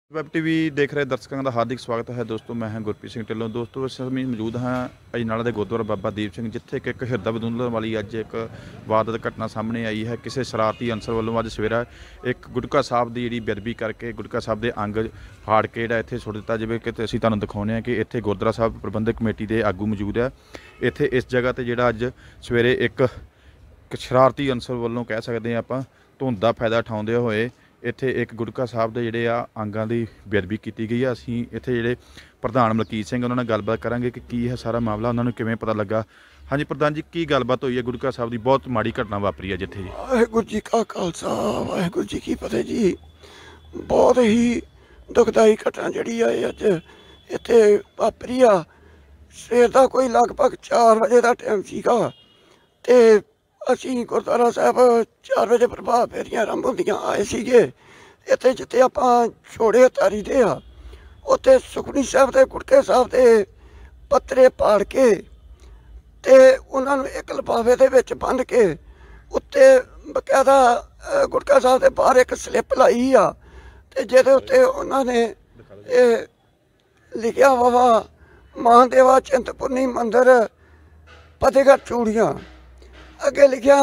Web TV ਦੇਖ ਰਹੇ ਦਰਸ਼ਕਾਂ ਦਾ ਹਾਰਦਿਕ ਸਵਾਗਤ ਹੈ। ਦੋਸਤੋ ਮੈਂ ਹਾਂ ਗੁਰਪ੍ਰੀਤ ਸਿੰਘ ਢਿੱਲੋਂ। ਦੋਸਤੋ ਇਸ ਸਮੇਂ ਮੌਜੂਦ ਹਾਂ ਅਜਨਾਲਾ ਦੇ ਗੁਰਦੁਆਰਾ ਬਾਬਾ ਦੀਪ ਸਿੰਘ, ਜਿੱਥੇ ਕਿ ਇੱਕ ਹਿਰਦਾ ਬਦੁੰਦਲਣ ਵਾਲੀ ਅੱਜ ਇੱਕ ਵਾਰਦਾਤ ਘਟਨਾ ਸਾਹਮਣੇ ਆਈ ਹੈ। ਕਿਸੇ ਸ਼ਰਾਰਤੀ ਅਨਸਰ ਵੱਲੋਂ ਅੱਜ ਸਵੇਰਾ ਇੱਕ ਗੁਟਕਾ ਸਾਹਿਬ ਦੀ ਜਿਹੜੀ ਬੇਅਦਬੀ ਕਰਕੇ ਗੁਟਕਾ ਸਾਹਿਬ ਦੇ ਅੰਗ ਫਾੜ ਕੇ ਜਿਹੜਾ ਇੱਥੇ ਸੁੱਟ ਦਿੱਤਾ। ਜਿਵੇਂ ਕਿ ਅਸੀਂ ਤੁਹਾਨੂੰ ਦਿਖਾਉਂਦੇ ਹਾਂ ਕਿ ਇੱਥੇ ਗੁਰਦੁਆਰਾ ਸਾਹਿਬ ਪ੍ਰਬੰਧਕ ਕਮੇਟੀ ਦੇ ਆਗੂ ਮੌਜੂਦ ਹੈ। ਇੱਥੇ ਇਸ ਜਗ੍ਹਾ 'ਤੇ ਜਿਹੜਾ ਅੱਜ ਸਵੇਰੇ ਇੱਕ ਸ਼ਰਾਰਤੀ ਅਨਸਰ ਵੱਲੋਂ ਕਹਿ ਸਕਦੇ ਹਾਂ ਆਪਾਂ ਧੁੰਦ ਦਾ ਫਾਇਦਾ ਉਠਾਉਂਦੇ ਹੋਏ ਇੱਥੇ ਇੱਕ ਗੁਟਕਾ ਸਾਹਿਬ ਦੇ ਜਿਹੜੇ ਆ ਅੰਗਾਂ ਦੀ ਬੇਅਦਬੀ ਕੀਤੀ ਗਈ ਆ। ਅਸੀਂ ਇੱਥੇ ਜਿਹੜੇ ਪ੍ਰਧਾਨ ਮਲਕੀਤ ਸਿੰਘ ਉਹਨਾਂ ਨਾਲ ਗੱਲਬਾਤ ਕਰਾਂਗੇ ਕਿ ਕੀ ਹੈ ਸਾਰਾ ਮਾਮਲਾ, ਉਹਨਾਂ ਨੂੰ ਕਿਵੇਂ ਪਤਾ ਲੱਗਾ। ਹਾਂਜੀ ਪ੍ਰਧਾਨ ਜੀ, ਕੀ ਗੱਲਬਾਤ ਹੋਈ ਹੈ? ਗੁਟਕਾ ਸਾਹਿਬ ਦੀ ਬਹੁਤ ਮਾੜੀ ਘਟਨਾ ਵਾਪਰੀ ਹੈ ਜਿੱਥੇ ਜੀ। ਵਾਹਿਗੁਰੂ ਜੀ ਕਾ ਖਾਲਸਾ ਵਾਹਿਗੁਰੂ ਜੀ ਕੀ ਫਤਿਹ ਜੀ। ਬਹੁਤ ਹੀ ਦੁਖਦਾਈ ਘਟਨਾ ਜਿਹੜੀ ਆ ਇਹ ਅੱਜ ਇੱਥੇ ਵਾਪਰੀ ਆ। ਸਵੇਰ ਦਾ ਕੋਈ ਲਗਭਗ 4 ਵਜੇ ਦਾ ਟਾਈਮ ਸੀਗਾ ਤੇ ਅਸੀਂ ਗੁਰਦੁਆਰਾ ਸਾਹਿਬ 4 ਵਜੇ ਪ੍ਰਭਾਤ ਫੇਰੀਆਂ ਆਰੰਭ ਹੁੰਦੀਆਂ ਆਏ ਸੀਗੇ। ਇੱਥੇ ਜਿੱਥੇ ਆਪਾਂ ਛੋੜੇ ਉਤਾਰੀ ਦੇ ਆ ਉੱਥੇ ਸੁਖਮਨੀ ਸਾਹਿਬ ਦੇ ਗੁਟਕੇ ਸਾਹਿਬ ਦੇ ਪੱਤਰੇ ਪਾੜ ਕੇ ਤੇ ਉਹਨਾਂ ਨੂੰ ਇੱਕ ਲਿਫਾਫੇ ਦੇ ਵਿੱਚ ਬੰਨ੍ਹ ਕੇ ਉੱਤੇ ਬਕਾਇਦਾ ਗੁਟਕਾ ਸਾਹਿਬ ਦੇ ਬਾਹਰ ਇੱਕ ਸਲਿੱਪ ਲਾਈ ਆ ਤੇ ਜਿਹਦੇ ਉੱਤੇ ਉਹਨਾਂ ਨੇ ਇਹ ਲਿਖਿਆ ਵਾ ਮਹਾਦੇਵਾ ਚਿੰਤਪੁਰਨੀ ਮੰਦਿਰ ਫਤਿਹਗੜ੍ਹ ਚੂੜੀਆਂ। ਅੱਗੇ ਲਿਖਿਆ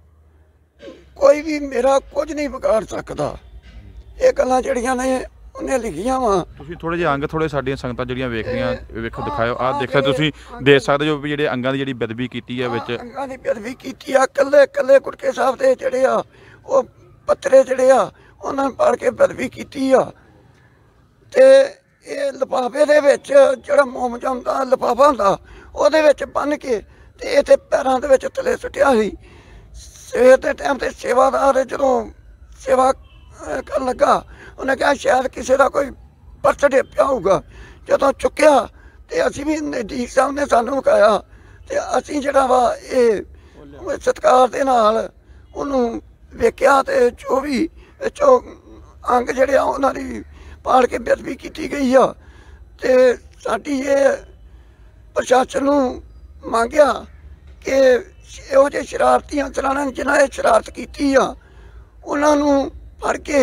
ਕੋਈ ਵੀ ਮੇਰਾ ਕੁਝ ਨਹੀਂ ਵਿਗਾੜ ਸਕਦਾ। ਇਹ ਗੱਲਾਂ ਜਿਹੜੀਆਂ ਨੇ ਉਹਨੇ ਲਿਖੀਆਂ ਵਾ। ਤੁਸੀਂ ਥੋੜੇ ਜਿਹੇ ਅੰਗ ਥੋੜੇ ਸਾਡੀਆਂ ਸੰਗਤਾਂ ਜਿਹੜੀਆਂ ਵੇਖ ਰਹੀਆਂ ਵੇਖੋ ਦਿਖਾਓ। ਆਹ ਦੇਖਿਆ ਤੁਸੀਂ ਦੇਖ ਸਕਦੇ ਹੋ ਵੀ ਜਿਹੜੇ ਅੰਗਾਂ ਦੀ ਜਿਹੜੀ ਬੇਅਦਬੀ ਕੀਤੀ ਹੈ ਵਿੱਚ ਅੰਗਾਂ ਦੀ ਬੇਅਦਬੀ ਕੀਤੀ ਆ। ਕੱਲੇ ਗੁਟਕੇ ਸਾਹਿਬ ਦੇ ਜਿਹੜੇ ਆ ਉਹ ਪੱਤਰੇ ਜਿਹੜੇ ਆ ਉਹਨਾਂ ਨੂੰ ਪਾੜ ਕੇ ਬੇਅਦਬੀ ਕੀਤੀ ਆ ਤੇ ਇਹ ਲਿਫਾਫੇ ਦੇ ਵਿੱਚ ਜਿਹੜਾ ਮੋਮਜਮ ਦਾ ਲਿਫਾਫਾ ਹੁੰਦਾ ਉਹਦੇ ਵਿੱਚ ਬੰਨ੍ਹ ਕੇ ਤੇ ਇੱਥੇ ਪੈਰਾਂ ਦੇ ਵਿੱਚ ਥੱਲੇ ਸੁੱਟਿਆ ਸੀ। ਸਵੇਰ ਦੇ ਟਾਈਮ ਤੇ ਸੇਵਾਦਾਰ ਜਦੋਂ ਸੇਵਾ ਕਰਨ ਲੱਗਾ ਉਹਨੇ ਕਿਹਾ ਸ਼ਾਇਦ ਕਿਸੇ ਦਾ ਕੋਈ ਪਰਸ ਡਿੱਪਿਆ ਹੋਊਗਾ। ਜਦੋਂ ਚੁੱਕਿਆ ਤੇ ਅਸੀਂ ਵੀ ਨਜ਼ਦੀਕ ਸਾਹਿਬ ਨੇ ਸਾਨੂੰ ਵਿਖਾਇਆ ਤੇ ਅਸੀਂ ਜਿਹੜਾ ਵਾ ਇਹ ਸਤਿਕਾਰ ਦੇ ਨਾਲ ਉਹਨੂੰ ਵੇਖਿਆ ਤੇ ਜੋ ਵੀ ਵਿੱਚੋਂ ਅੰਗ ਜਿਹੜੇ ਆ ਉਹਨਾਂ ਦੀ ਪਾੜ ਕੇ ਬੇਅਦਬੀ ਕੀਤੀ ਗਈ ਆ। ਤੇ ਸਾਡੀ ਇਹ ਪ੍ਰਸ਼ਾਸਨ ਨੂੰ ਮੰਗਿਆ ਕਿ ਇਹੋ ਜਿਹੇ ਸ਼ਰਾਰਤੀ ਅਨਸਰਾਂ ਨੇ ਜਿਨ੍ਹਾਂ ਇਹ ਸ਼ਰਾਰਤ ਕੀਤੀ ਆ ਉਹਨਾਂ ਨੂੰ ਫੜ ਕੇ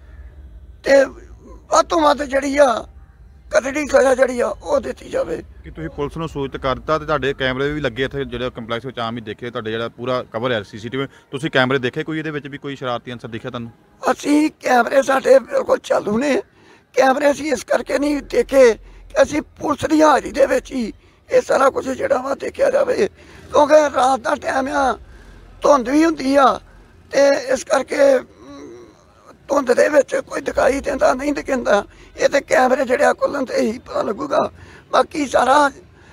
ਤੇ ਵੱਧ ਤੋਂ ਵੱਧ ਜਿਹੜੀ ਆ ਕਤੜੀ ਸਜ਼ਾ ਜਿਹੜੀ ਆ ਉਹ ਦਿੱਤੀ ਜਾਵੇ। ਕਿ ਤੁਸੀਂ ਪੁਲਿਸ ਨੂੰ ਸੂਚਿਤ ਕਰ ਦਿੱਤਾ ਤੇ ਤੁਹਾਡੇ ਕੈਮਰੇ ਵੀ ਲੱਗੇ ਇੱਥੇ ਜਿਹੜੇ ਕੰਪਲੈਕਸ ਵਿੱਚ ਆਮ ਹੀ ਦੇਖੇ ਤੁਹਾਡੇ ਜਿਹੜਾ ਪੂਰਾ ਕਵਰ ਹੈ ਸੀਸੀਟੀਵੀ। ਤੁਸੀਂ ਕੈਮਰੇ ਦੇਖੇ ਕੋਈ ਇਹਦੇ ਵਿੱਚ ਵੀ ਕੋਈ ਸ਼ਰਾਰਤੀ ਅਨਸਰ ਦਿਖਿਆ ਤੁਹਾਨੂੰ? ਅਸੀਂ ਕੈਮਰੇ ਸਾਡੇ ਬਿਲਕੁਲ ਚਾਲੂ ਨੇ। ਕੈਮਰੇ ਅਸੀਂ ਇਸ ਕਰਕੇ ਨਹੀਂ ਦੇਖੇ ਕਿ ਅਸੀਂ ਪੁਲਿਸ ਦੀ ਹਾਜ਼ਰੀ ਦੇ ਵਿੱਚ ਹੀ ਇਹ ਸਾਰਾ ਕੁਝ ਜਿਹੜਾ ਵਾ ਦੇਖਿਆ ਜਾਵੇ, ਕਿਉਂਕਿ ਰਾਤ ਦਾ ਟਾਈਮ ਆ, ਧੁੰਦ ਵੀ ਹੁੰਦੀ ਆ ਤੇ ਇਸ ਕਰਕੇ ਧੁੰਦ ਦੇ ਵਿੱਚ ਕੋਈ ਦਿਖਾਈ ਦਿੰਦਾ ਨਹੀਂ ਦਿਖਦਾ। ਇਹ ਤੇ ਕੈਮਰੇ ਜਿਹੜੇ ਆ ਖੁੱਲ੍ਹਣ ਤੇ ਹੀ ਪਤਾ ਲੱਗੂਗਾ। ਬਾਕੀ ਸਾਰਾ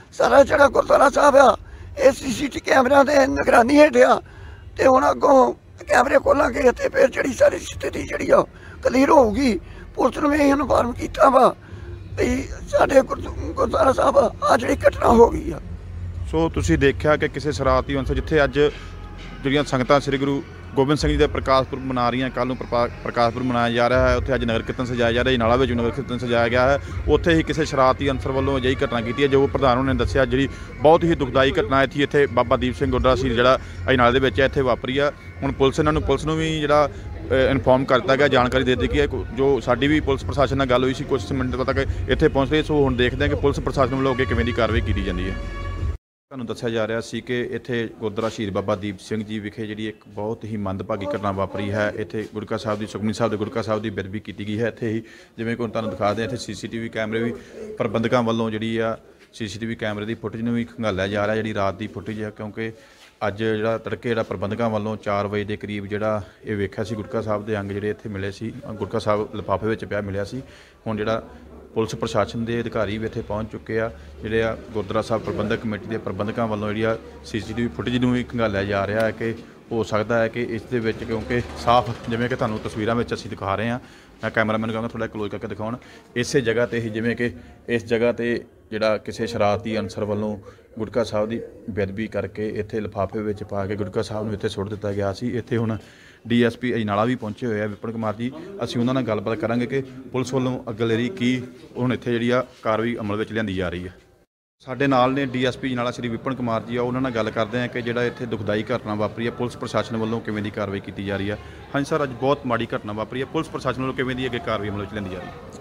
ਜਿਹੜਾ ਗੁਰਦੁਆਰਾ ਸਾਹਿਬ ਆ ਇਹ CCTV ਕੈਮਰਿਆਂ ਦੇ ਨਿਗਰਾਨੀ ਹੇਠ ਆ ਤੇ ਹੁਣ ਅੱਗੋਂ ਕੈਮਰੇ ਖੋਲਾਂਗੇ ਤੇ ਫਿਰ ਜਿਹੜੀ ਸਾਰੀ ਸਥਿਤੀ ਜਿਹੜੀ ਆ ਕਲੀਅਰ ਹੋਊਗੀ। ਪੁਲਿਸ ਨੂੰ ਵੀ ਇਨਫਾਰਮ ਕੀਤਾ ਵਾ ਵੀ ਸਾਡੇ ਗੁਰਦੁਆਰਾ ਸਾਹਿਬ ਆ ਜਿਹੜੀ ਘਟਨਾ ਹੋ ਗਈ ਆ। ਸੋ ਤੁਸੀਂ ਦੇਖਿਆ ਕਿ ਕਿਸੇ ਸ਼ਰਾਰਤੀ ਅਨਸਰ ਜਿੱਥੇ ਅੱਜ ਜਿਹੜੀਆਂ ਸੰਗਤਾਂ ਸ੍ਰੀ ਗੁਰੂ ਗੋਬਿੰਦ ਸਿੰਘ ਜੀ ਦਾ ਪ੍ਰਕਾਸ਼ ਪੁਰਬ ਮਨਾ ਰਹੀਆਂ, ਕੱਲ੍ਹ ਨੂੰ ਪ੍ਰਕਾਸ਼ ਪੁਰਬ ਮਨਾਇਆ ਜਾ ਰਿਹਾ ਹੈ। ਉੱਥੇ ਅੱਜ ਨਗਰ ਕੀਰਤਨ ਸਜਾਇਆ ਜਾ ਰਿਹਾ, ਅਜਨਾਲਾ ਵਿੱਚ ਨਗਰ ਕੀਰਤਨ ਸਜਾਇਆ ਗਿਆ ਹੈ। ਉੱਥੇ ਹੀ ਕਿਸੇ ਸ਼ਰਾਰਤੀ ਅਨਸਰ ਵੱਲੋਂ ਅਜਿਹੀ ਘਟਨਾ ਕੀਤੀ ਹੈ ਜੋ ਪ੍ਰਧਾਨ ਨੇ ਦੱਸਿਆ, ਜਿਹੜੀ ਬਹੁਤ ਹੀ ਦੁਖਦਾਈ ਘਟਨਾ ਇੱਥੇ ਬਾਬਾ ਦੀਪ ਸਿੰਘ ਗੁਰਦੁਆਰਾ ਸੀ ਜਿਹੜਾ ਅਜਨਾਲੇ ਦੇ ਵਿੱਚ ਇੱਥੇ ਵਾਪਰੀ ਆ। ਹੁਣ ਪੁਲਿਸ ਨੂੰ ਵੀ ਜਿਹੜਾ ਇਨਫੋਰਮ ਕਰ ਦਿੱਤਾ ਗਿਆ, ਜਾਣਕਾਰੀ ਦੇ ਦਿੱਤੀ ਕਿ ਜੋ ਸਾਡੀ ਵੀ ਪੁਲਿਸ ਪ੍ਰਸ਼ਾਸਨ ਨਾਲ ਗੱਲ ਹੋਈ ਸੀ ਕੁਝ ਮਿੰਟ ਤੱਕ ਇੱਥੇ ਪਹੁੰਚ ਰਹੀ। ਸੋ ਹੁਣ ਦੇਖਦੇ ਹਾਂ ਕਿ ਪੁਲਿਸ ਪ੍ਰਸ਼ਾਸਨ ਵੱਲੋਂ ਅੱਗੇ ਕਿਵੇਂ ਦੀ ਕਾਰਵਾਈ ਕੀਤੀ ਜਾਂਦੀ ਹੈ। ਤੁਹਾਨੂੰ ਦੱਸਿਆ ਜਾ ਰਿਹਾ ਸੀ ਕਿ ਇੱਥੇ ਗੁਰਦੁਆਰਾ ਸ਼ਹੀਦ ਬਾਬਾ ਦੀਪ ਸਿੰਘ ਜੀ ਵਿਖੇ ਜਿਹੜੀ ਇੱਕ ਬਹੁਤ ਹੀ ਮੰਦਭਾਗੀ ਘਟਨਾ ਵਾਪਰੀ ਹੈ। ਇੱਥੇ ਗੁਟਕਾ ਸਾਹਿਬ ਦੀ ਸੁਖਮਨੀ ਸਾਹਿਬ ਦੇ ਗੁਟਕਾ ਸਾਹਿਬ ਦੀ ਬੇਅਦਬੀ ਕੀਤੀ ਗਈ ਹੈ। ਇੱਥੇ ਹੀ ਜਿਵੇਂ ਕਿ ਹੁਣ ਤੁਹਾਨੂੰ ਦਿਖਾਦੇ ਇੱਥੇ CCTV ਕੈਮਰੇ ਵੀ ਪ੍ਰਬੰਧਕਾਂ ਵੱਲੋਂ ਜਿਹੜੀ ਆ CCTV ਕੈਮਰੇ ਦੀ ਫੁਟੇਜ ਨੂੰ ਵੀ ਖੰਗਾਲਿਆ ਜਾ ਰਿਹਾ, ਜਿਹੜੀ ਰਾਤ ਦੀ ਫੁਟੇਜ ਹੈ। ਕਿਉਂਕਿ ਅੱਜ ਜਿਹੜਾ ਤੜਕੇ ਜਿਹੜਾ ਪ੍ਰਬੰਧਕਾਂ ਵੱਲੋਂ 4 ਵਜੇ ਦੇ ਕਰੀਬ ਜਿਹੜਾ ਇਹ ਵੇਖਿਆ ਸੀ ਗੁਟਕਾ ਸਾਹਿਬ ਦੇ ਅੰਗ ਜਿਹੜੇ ਇੱਥੇ ਮਿਲੇ ਸੀ, ਗੁਟਕਾ ਸਾਹਿਬ ਲਿਫਾਫੇ ਵਿੱਚ ਪਿਆ ਮਿਲਿਆ ਸੀ। ਹੁਣ ਜਿਹੜਾ ਪੁਲਿਸ ਪ੍ਰਸ਼ਾਸਨ ਦੇ ਅਧਿਕਾਰੀ ਵੀ ਇੱਥੇ ਪਹੁੰਚ ਚੁੱਕੇ ਆ। ਜਿਹੜੇ ਆ ਗੁਰਦੁਆਰਾ ਸਾਹਿਬ ਪ੍ਰਬੰਧਕ ਕਮੇਟੀ ਦੇ ਪ੍ਰਬੰਧਕਾਂ ਵੱਲੋਂ ਜਿਹੜੀ ਆ CCTV ਫੁਟੇਜ ਨੂੰ ਵੀ ਖੰਗਾਲਿਆ ਜਾ ਰਿਹਾ ਹੈ ਕਿ ਹੋ ਸਕਦਾ ਹੈ ਕਿ ਇਸ ਦੇ ਵਿੱਚ ਕਿਉਂਕਿ ਸਾਫ਼ ਜਿਵੇਂ ਕਿ ਤੁਹਾਨੂੰ ਤਸਵੀਰਾਂ ਵਿੱਚ ਅਸੀਂ ਦਿਖਾ ਰਹੇ ਹਾਂ, ਮੈਂ ਕੈਮਰਾਮੈਨ ਕਹਾਂਗਾ ਥੋੜ੍ਹਾ ਕਲੋਜ਼ ਕਰਕੇ ਦਿਖਾਉਣ। ਇਸੇ ਜਗ੍ਹਾ 'ਤੇ ਹੀ ਜਿਵੇਂ ਕਿ ਇਸ ਜਗ੍ਹਾ 'ਤੇ ਜਿਹੜਾ ਕਿਸੇ ਸ਼ਰਾਰਤੀ ਅਨਸਰ ਵੱਲੋਂ ਗੁਟਕਾ ਸਾਹਿਬ ਦੀ ਬੇਅਦਬੀ ਕਰਕੇ ਇੱਥੇ ਲਿਫਾਫੇ ਵਿੱਚ ਪਾ ਕੇ ਗੁਟਕਾ ਸਾਹਿਬ ਨੂੰ ਇੱਥੇ ਸੁੱਟ ਦਿੱਤਾ ਗਿਆ ਸੀ। ਇੱਥੇ ਹੁਣ DSP ਅਜਨਾਲਾ ਵੀ ਪਹੁੰਚੇ ਹੋਏ ਆ, ਵਿਪਨ ਕੁਮਾਰ ਜੀ। ਅਸੀਂ ਉਹਨਾਂ ਨਾਲ ਗੱਲਬਾਤ ਕਰਾਂਗੇ ਕਿ ਪੁਲਿਸ ਵੱਲੋਂ ਅਗਲੇਰੀ ਕੀ ਹੁਣ ਇੱਥੇ ਜਿਹੜੀ ਆ ਕਾਰਵਾਈ ਅਮਲ ਵਿੱਚ ਲਿਆਂਦੀ ਜਾ ਰਹੀ ਹੈ। ਸਾਡੇ ਨਾਲ ਨੇ DSP ਅਜਨਾਲਾ ਸ਼੍ਰੀ ਵਿਪਨ ਕੁਮਾਰ ਜੀ ਆ, ਉਹਨਾਂ ਨਾਲ ਗੱਲ ਕਰਦੇ ਹਾਂ ਕਿ ਜਿਹੜਾ ਇੱਥੇ ਦੁਖਦਾਈ ਘਟਨਾ ਵਾਪਰੀ ਹੈ ਪੁਲਿਸ ਪ੍ਰਸ਼ਾਸਨ ਵੱਲੋਂ ਕਿਵੇਂ ਦੀ ਕਾਰਵਾਈ ਕੀਤੀ ਜਾ ਰਹੀ ਹੈ। ਹਾਂਜੀ ਸਰ, ਅੱਜ ਬਹੁਤ ਮਾੜੀ ਘਟਨਾ ਵਾਪਰੀ ਹੈ, ਪੁਲਿਸ ਪ੍ਰਸ਼ਾਸਨ ਵੱਲੋਂ ਕਿਵੇਂ ਦੀ ਅੱਗੇ ਕਾਰਵਾਈ ਅਮਲ ਵਿੱਚ ਲਿਆਂਦੀ ਜਾ ਰਹੀ ਹੈ?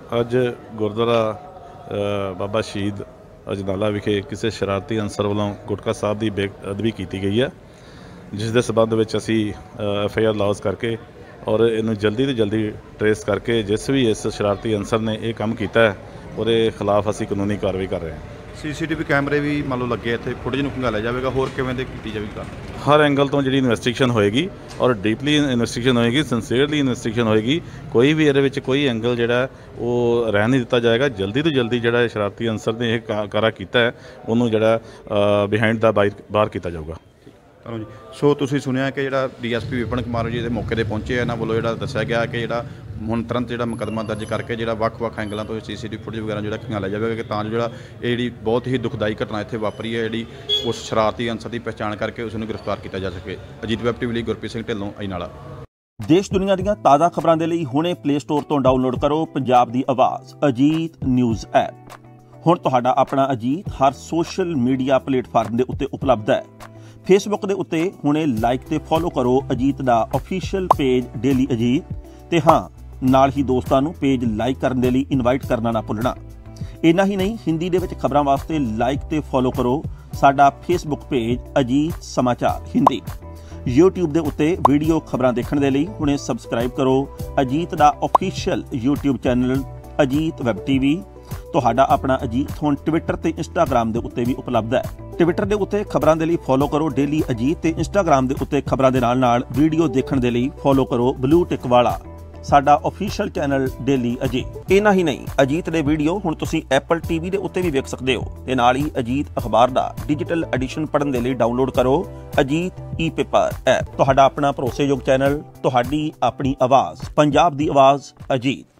ਅੱਜ ਗੁਰਦੁਆਰਾ ਬਾਬਾ ਸ਼ਹੀਦ ਅਜਨਾਲਾ ਵਿਖੇ ਕਿਸੇ ਸ਼ਰਾਰਤੀ ਅਨਸਰ ਵੱਲੋਂ ਗੁਟਕਾ ਸਾਹਿਬ ਦੀ ਬੇਅਦਬੀ ਕੀਤੀ ਗਈ ਹੈ, ਜਿਸ ਦੇ ਸਬੰਧ ਵਿੱਚ ਅਸੀਂ FIR ਲੌਜ ਕਰਕੇ ਔਰ ਇਹਨੂੰ ਜਲਦੀ ਤੋਂ ਜਲਦੀ ਟਰੇਸ ਕਰਕੇ ਜਿਸ ਵੀ ਇਸ ਸ਼ਰਾਰਤੀ ਅਨਸਰ ਨੇ ਇਹ ਕੰਮ ਕੀਤਾ ਹੈ ਉਹਦੇ ਖਿਲਾਫ ਅਸੀਂ ਕਾਨੂੰਨੀ ਕਾਰਵਾਈ ਕਰ ਰਹੇ ਹਾਂ। CCTV ਕੈਮਰੇ ਵੀ ਮੰਨ ਲਓ ਲੱਗੇ ਇੱਥੇ, ਫੁਟੇਜ ਨੂੰ ਖੰਗਾਲਿਆ ਜਾਵੇਗਾ, ਹੋਰ ਕਿਵੇਂ ਦੇ ਕੀਤੀ ਜਾਵੇਗੀ? ਹਰ ਐਂਗਲ ਤੋਂ ਜਿਹੜੀ ਇਨਵੈਸਟੀਗੇਸ਼ਨ ਹੋਏਗੀ ਔਰ ਡੀਪਲੀ ਇਨਵੈਸਟੀਗੇਸ਼ਨ ਹੋਏਗੀ, ਸਿੰਸੀਅਰਲੀ ਇਨਵੈਸਟੀਗੇਸ਼ਨ ਹੋਏਗੀ। ਕੋਈ ਵੀ ਇਹਦੇ ਵਿੱਚ ਕੋਈ ਐਂਗਲ ਜਿਹੜਾ ਉਹ ਰਹਿਣ ਨਹੀਂ ਦਿੱਤਾ ਜਾਏਗਾ। ਜਲਦੀ ਤੋਂ ਜਲਦੀ ਜਿਹੜਾ ਸ਼ਰਾਰਤੀ ਅਨਸਰ ਨੇ ਇਹ ਕਾਰਾ ਕੀਤਾ ਹੈ ਉਹਨੂੰ ਜਿਹੜਾ ਬਿਹਾਈਂਡ ਦਾ ਬਾਹਰ ਕੀਤਾ ਜਾਊਗਾ। ਜੀ ਸੋ ਤੁਸੀਂ ਸੁਣਿਆ ਕਿ ਜਿਹੜਾ DSP ਵਿਪਨ ਕੁਮਾਰ ਜੀ ਦੇ ਮੌਕੇ 'ਤੇ ਪਹੁੰਚੇ, ਇਹਨਾਂ ਵੱਲੋਂ ਜਿਹੜਾ ਦੱਸਿਆ ਗਿਆ ਕਿ ਜਿਹੜਾ ਹੁਣ ਤੁਰੰਤ ਜਿਹੜਾ ਮੁਕੱਦਮਾ ਦਰਜ ਕਰਕੇ ਜਿਹੜਾ ਵੱਖ-ਵੱਖ ਐਂਗਲਾਂ ਤੋਂ CCTV ਫੁਟੇਜ ਵਗੈਰਾ ਜਿਹੜਾ ਖੰਗਾਲਿਆ ਜਾਵੇਗਾ ਕਿ ਤਾਂ ਜਿਹੜਾ ਇਹ ਜਿਹੜੀ ਬਹੁਤ ਹੀ ਦੁਖਦਾਈ ਘਟਨਾ ਇੱਥੇ ਵਾਪਰੀ ਹੈ, ਜਿਹੜੀ ਉਸ ਸ਼ਰਾਰਤੀ ਅਨਸਰ ਦੀ ਪਛਾਣ ਕਰਕੇ ਉਸ ਨੂੰ ਗ੍ਰਿਫਤਾਰ ਕੀਤਾ ਜਾ ਸਕੇ। ਅਜੀਤ ਵੈਬ TV ਲਈ ਗੁਰਪ੍ਰੀਤ ਸਿੰਘ ਢਿੱਲੋਂ, ਅਜਨਾਲਾ। ਦੇਸ਼ ਦੁਨੀਆ ਦੀਆਂ ਤਾਜ਼ਾ ਖਬਰਾਂ ਦੇ ਲਈ ਹੁਣੇ ਪਲੇ ਸਟੋਰ ਤੋਂ ਡਾਊਨਲੋਡ ਕਰੋ ਪੰਜਾਬ ਦੀ ਆਵਾਜ਼ ਅਜੀਤ ਨਿਊਜ਼ ਐਪ। ਹੁਣ ਤੁਹਾਡਾ ਆਪਣਾ ਅਜੀਤ ਹਰ ਸੋਸ਼ਲ ਮੀਡੀਆ ਪਲੇਟਫਾਰਮ ਦੇ ਉੱਤੇ ਉਪਲਬਧ ਹੈ। ਫੇਸਬੁੱਕ ਦੇ ਉੱਤੇ ਹੁਣੇ ਲਾਈਕ ਤੇ ਫੋਲੋ ਕਰੋ ਅਜੀਤ ਦਾ ਅਫੀਸ਼ੀਅਲ ਪੇਜ ਡੇਲੀ ਅਜੀਤ, ਤੇ ਹਾਂ ਨਾਲ ਹੀ ਦੋਸਤਾਂ ਨੂੰ ਪੇਜ ਲਾਈਕ ਕਰਨ ਦੇ ਲਈ ਇਨਵਾਈਟ ਕਰਨਾ ਨਾ ਭੁੱਲਣਾ। ਇੰਨਾ ਹੀ ਨਹੀਂ, ਹਿੰਦੀ ਦੇ ਵਿੱਚ ਖਬਰਾਂ ਵਾਸਤੇ ਲਾਈਕ ਤੇ ਫੋਲੋ ਕਰੋ ਸਾਡਾ ਫੇਸਬੁੱਕ ਪੇਜ ਅਜੀਤ ਸਮਾਚਾਰ ਹਿੰਦੀ। YouTube ਦੇ ਉੱਤੇ ਵੀਡੀਓ ਖਬਰਾਂ ਦੇਖਣ ਦੇ ਲਈ ਹੁਣੇ ਸਬਸਕ੍ਰਾਈਬ ਕਰੋ ਅਜੀਤ ਦਾ official YouTube channel Ajit web TV। ਤੁਹਾਡਾ ਆਪਣਾ ਅਜੀਤ ਹੁਣ ਟਵਿੱਟਰ ਤੇ ਇੰਸਟਾਗ੍ਰਾਮ ਦੇ ਉੱਤੇ ਵੀ ਉਪਲਬਧ ਹੈ। ਟਵਿੱਟਰ ਦੇ ਉੱਤੇ ਖਬਰਾਂ ਦੇ ਲਈ ਫੋਲੋ ਕਰੋ ਡੇਲੀ ਅਜੀਤ, ਤੇ ਇੰਸਟਾਗ੍ਰਾਮ ਦੇ ਉੱਤੇ ਖਬਰਾਂ ਦੇ ਨਾਲ ਵੀਡੀਓ ਦੇਖਣ ਦੇ ਲਈ ਫੋਲੋ ਕਰੋ ਬਲੂ ਟਿਕ ਵਾਲਾ ਸਾਡਾ ਅਫੀਸ਼ੀਅਲ ਚੈਨਲ ਡੇਲੀ ਅਜੀਤ। ਇੰਨਾ ਹੀ ਨਹੀਂ, ਅਜੀਤ ਦੇ ਵੀਡੀਓ ਹੁਣ ਤੁਸੀਂ Apple TV ਦੇ ਉੱਤੇ ਵੀ ਵੇਖ ਸਕਦੇ ਹੋ, ਤੇ ਨਾਲ ਹੀ ਅਜੀਤ ਅਖਬਾਰ ਦਾ ਡਿਜੀਟਲ ਐਡੀਸ਼ਨ ਪੜ੍ਹਨ ਦੇ ਲਈ ਡਾਊਨਲੋਡ ਕਰੋ ਅਜੀਤ ਈ-ਪੇਪਰ ਐਪ। ਤੁਹਾਡਾ ਆਪਣਾ ਭਰੋਸੇਯੋਗ ਚੈਨਲ, ਤੁਹਾਡੀ ਆਪਣੀ ਆਵਾਜ਼, ਪੰਜਾਬ ਦੀ ਆਵਾਜ਼ ਅਜੀਤ।